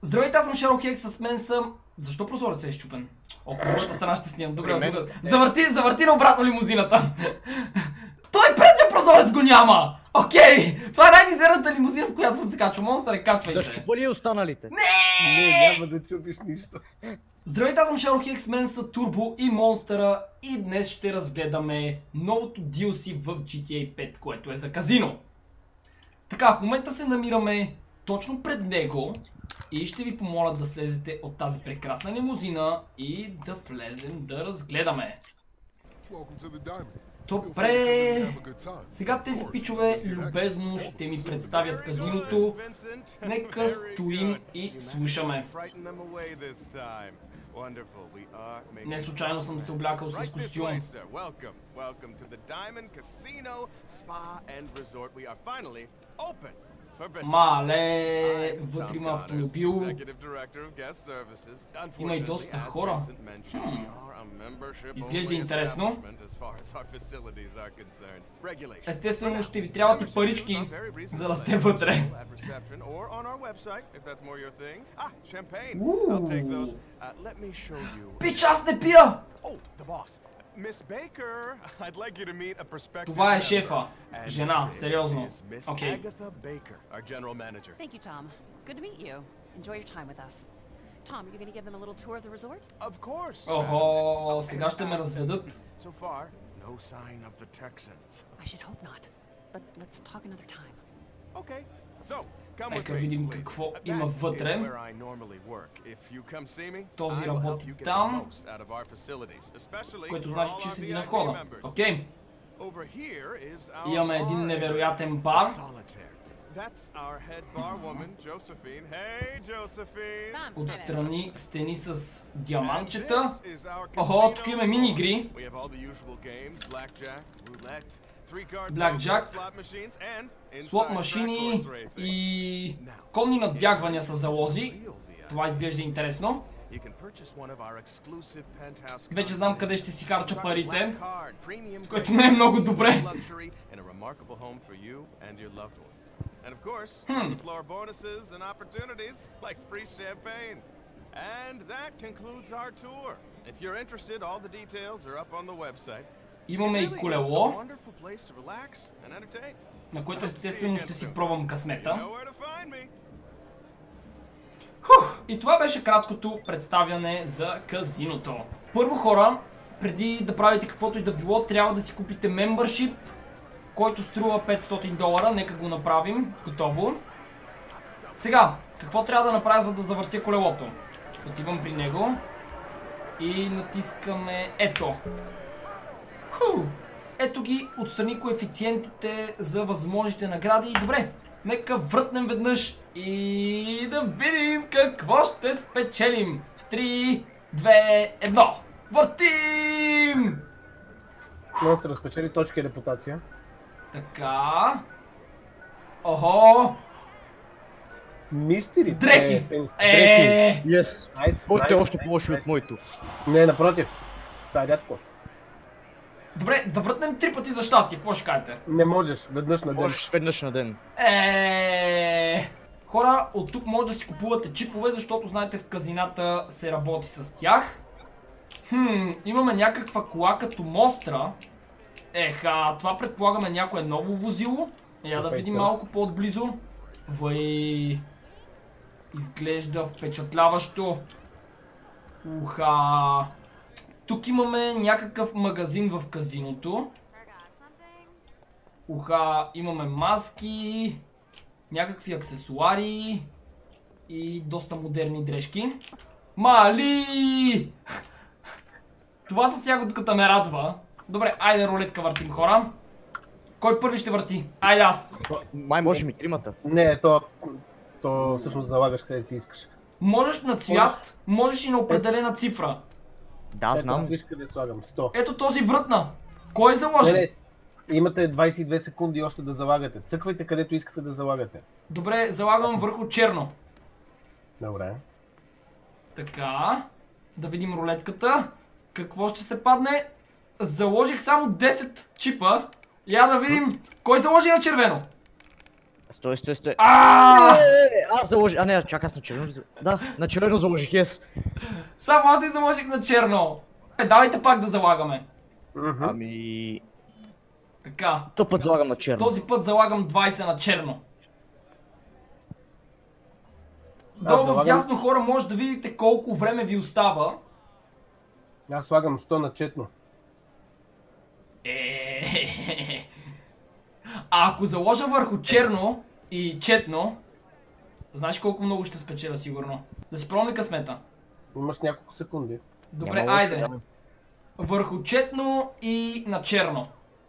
Здравейте, аз съм Шерлок Хекс, с мен съм... Защо прозорецът е изчупен? О, другата страна ще снимам. Добре. Завърти на обратно лимузината. Той предния прозорец го няма! Окей! Това е най-мизерната лимузина, в която съм се качвал. Монстър, качвай се. Да щупа ли останалите? Не, няма да чупиш нищо. Здравейте, аз съм Шерлок Хекс, мен са Турбо и Монстъра и днес ще разгледаме новото DLC в GTA 5, което е за казино. Така, в момента се намираме точно пред него и ще ви помоля да слезете от тази прекрасна лимузина и да влезем да разгледаме. Добре, сега тези пичове любезно ще ми представят казиното. Нека стоим и слушаме. Не случайно съм се облякал с костюм. Мале, вътре има автомобил. Има и доста хора. Изглежда интересно. Естествено ще ви трябват и парички, за да сте вътре. Пич, аз не пия! Това е шефа. Жена, сериозно. Окей. Охо, сега ще ме разведат. Нека видим какво има вътре. Този работи там, което значи, че седи на входа. Окей. Имаме един невероятен бар. Отстрани стени с диамантчета. Охо, тук имаме мини игри. Blackjack, слот машини и конни надбягвания са залози. Това изглежда интересно. Вече знам къде ще си харча парите, което не е много добре. Имаме и колело, на което естествено ще си пробвам късмета. И това беше краткото представяне за казиното. Първо, хора, преди да правите каквото и да било, трябва да си купите membership, който струва $500. Нека го направим. Готово. Сега, какво трябва да направя, за да завъртя колелото? Отивам при него и натискаме ето. Ето ги отстрани коефициентите за възможните награди. Добре, нека врътнем веднъж и да видим какво ще спечелим. 3, 2, 1. Въртим! Монстър да спечели точка и репутация. Така. Охо! Мистери. Дрехи! Yes! Който е още по-лоши от моето. Не, напротив. Това е рядко. Добре, да врътнем 3 пъти за щастие. Какво ще кажете? Не можеш, веднъж на ден. Можеш веднъж на ден. Хора, от тук може да си купувате чипове, защото знаете в казината се работи с тях. Имаме някаква кола като Монстра. Това предполагаме някое ново возило. Я да видим малко по-отблизо. Вай, изглежда впечатляващо. Тук имаме някакъв магазин в казиното. Имаме маски, някакви аксесуари и доста модерни дрежки. Мали! Това със ягодката ме радва. Добре, айде рулетка въртим, хора. Кой първи ще върти? Айде аз. Май можем и тримата. Не, то всъщност залагаш където си искаш. Можеш на цвят, можеш и на определена цифра. Да, знам. Виж къде слагам, 100. Ето този врътна. Кой заложи? Не, имате 22 секунди още да залагате. Цъквайте където искате да залагате. Добре, залагам върху черно. Добре. Така. Да видим рулетката. Какво ще се падне? Заложих само 10 чипа. Я да видим кой заложи на червено. Стой. Аааа! Аз заложих, не, чакай, аз на червено. Да, на червено заложих, yes. Само аз не заложих на черно. Давайте пак да залагаме. Ами... Така. То път залагам на черно. Този път залагам 20 на черно. Долу в дясно, хора, може да видите колко време ви остава. Аз слагам 100 на четно. А ако заложа върху черно и четно, знаеш колко много ще спечеля сигурно. Да си пробваме късмета. Имаш няколко секунди. Добре, айде. Върху четно и на черно.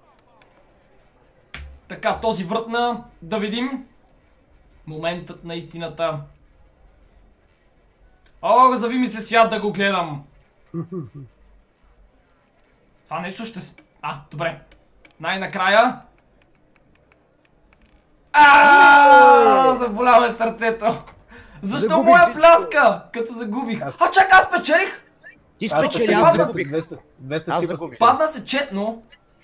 Така, този вратна, да видим. Моментът на истината. О, зави ми се свят да го гледам. Това нещо ще... добре. Най-накрая. Заболява сърцето. Защо моя пляска? Като загубих. Чакай, аз печелих! Ти спечели, аз загубих. 200 загубих. Падна се четно.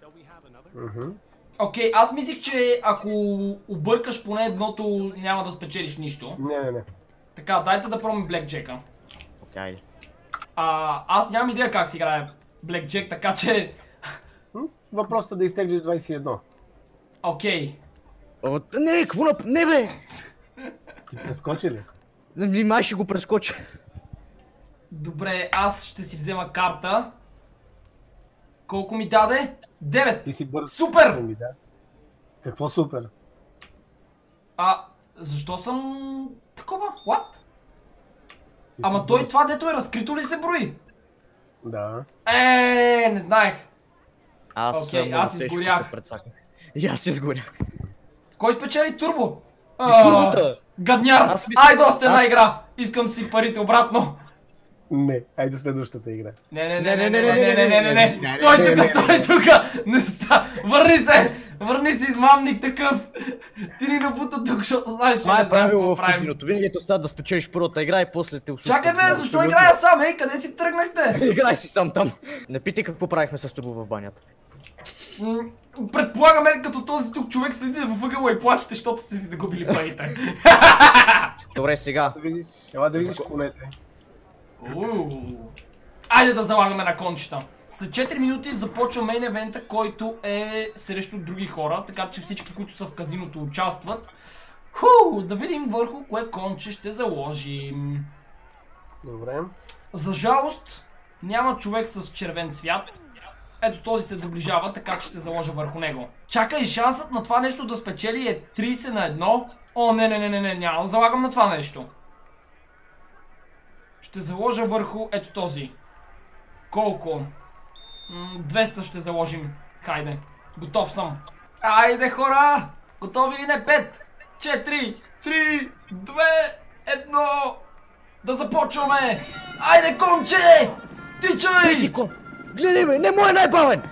Окей, аз мислих, че ако объркаш поне едното, няма да спечелиш нищо. Не. Така, дайте да пробваме Blackjack-а. Окей. Аз нямам идея как си играе Blackjack, така че... Въпросът е да изтеглиш 21. Окей. Не, какво не бе! Ти прескочи ли? Май ще го прескоча. Добре, аз ще си взема карта. Колко ми даде? 9! Ти си бърз. Супер! Какво супер? Защо съм такова? What? Ама той това дето е разкрито ли се брои? Да. Не знаех. Аз изгорях. И аз изгорях. Кой спечели турбо? Турбата! Гадняр! Айде още една игра! Искам си парите обратно! Не, айде следващата игра. Не. Стой тука! Не ста! Върни се, измамник такъв! Ти ни набута тук, защото знаеш, че не знам какво правим. Кухнето. Винаги остава да спечелиш първата игра и после те услушат. Чакай бе, защо играя сам, къде си тръгнахте? Играй си сам там. Не питай какво правихме с турбо в банята. Предполагаме, като този тук човек седи в ъгъла и плачете, защото сте си загубили парите. Добре, сега. Ела да видиш конете. Айде да залагаме на кончета. След 4 минути започва мейн евента, който е срещу други хора, така че всички, които са в казиното, участват. Да видим върху кое конче ще заложим. Добре. За жалост, няма човек с червен цвят. Ето този се доближава, така че ще заложа върху него. Чакай, шансът на това нещо да спечели е 30 на 1. О, не, няма да залагам на това нещо. Ще заложа върху ето този. Колко? 200 ще заложим. Хайде, готов съм. Айде хора! Готови ли не? 5, 4, 3, 2, 1. Да започваме! Айде конче! Тичай! Гледай ме, не му е най-бавен!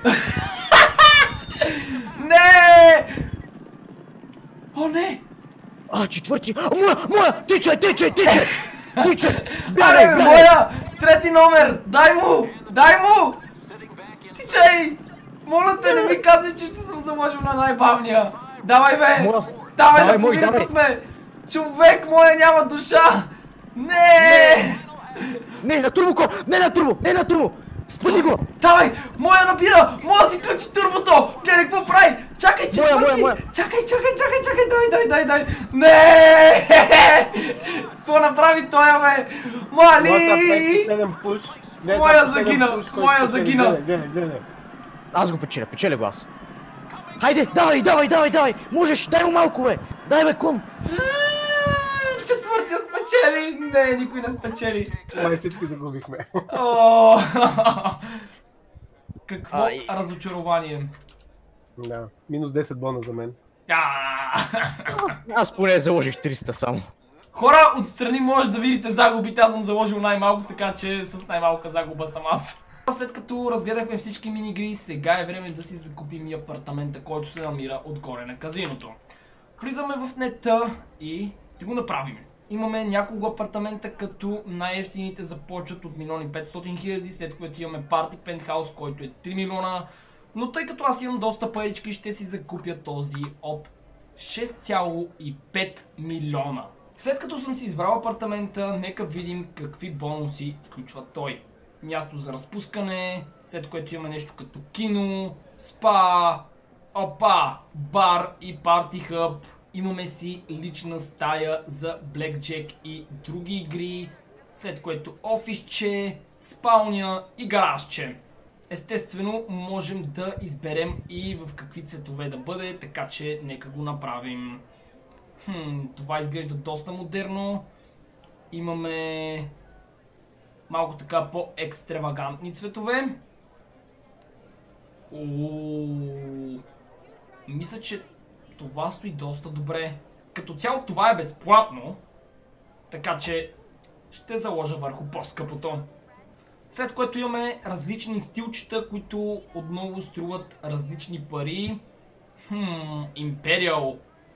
Не! О, не! Четвърти! Моя! Тичай! Аре, моя! Трети номер! Дай му! Тичай! Моля те, не ми казвай, че ще съм заложил на най-бавния! Давай бе! Давай да проверим да сме! Човек моя няма душа! Не! Не на турбо! Спъни го! Давай! Моя набира! Моя да си включи турбото! Гледай какво прави! Чакай, четвърти! Чакай! Дай! Не! Какво направи той, бе? Мали! Моя загина! Аз го печеля го аз. Хайде, давай! Можеш, дай му малко, бе! Дай, бе, кон! Четвъртия спечели! Не, никой не спечели. Май всички загубихме. Какво разочарование. Да, минус 10 бона за мен. Аз поне заложих 300 само. Хора, отстрани може да видите загубите, аз съм заложил най-малко, така че с най-малка загуба съм аз. След като разгледахме всички мини-игри, сега е време да си закупим и апартамента, който се намира отгоре на казиното. Влизаме в нета и ще го направим. Имаме няколко апартамента, като най-ефтините започват от 1 500 000, след което имаме парти пентхаус, който е 3 милиона. Но тъй като аз имам доста парички, ще си закупя този от 6,5 милиона. След като съм си избрал апартамента, нека видим какви бонуси включва той. Място за разпускане, след което има нещо като кино, спа, бар и парти хъб. Имаме си лична стая за блекджек и други игри, след което офисче, спалня и гаражче. Естествено, можем да изберем и в какви цветове да бъде, така че нека го направим. Това изглежда доста модерно. Имаме малко така по-екстравагантни цветове. Мисля, че това стои доста добре. Като цяло това е безплатно, така че ще заложа върху по-скъпото. След което имаме различни стилчета, които отново струват различни пари. Imperial.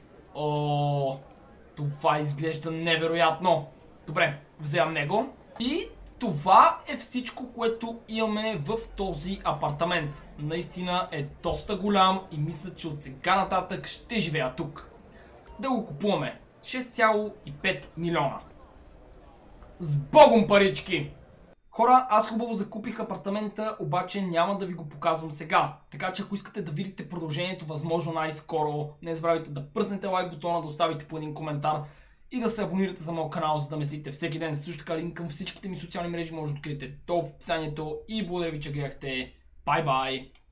Това изглежда невероятно. Добре, вземам него. И това е всичко, което имаме в този апартамент. Наистина е доста голям и мисля, че от сега нататък ще живея тук. Да го купуваме. 6,5 милиона. С богом, парички! Хора, аз хубаво закупих апартамента, обаче няма да ви го показвам сега. Така че ако искате да видите продължението възможно най-скоро, не забравяйте да пръснете лайк бутона, да оставите по един коментар и да се абонирате за моят канал, за да ме следите всеки ден. Също така линк към всичките ми социални мрежи може да откриете долу в описанието и благодаря ви, че гледахте. Бай-бай!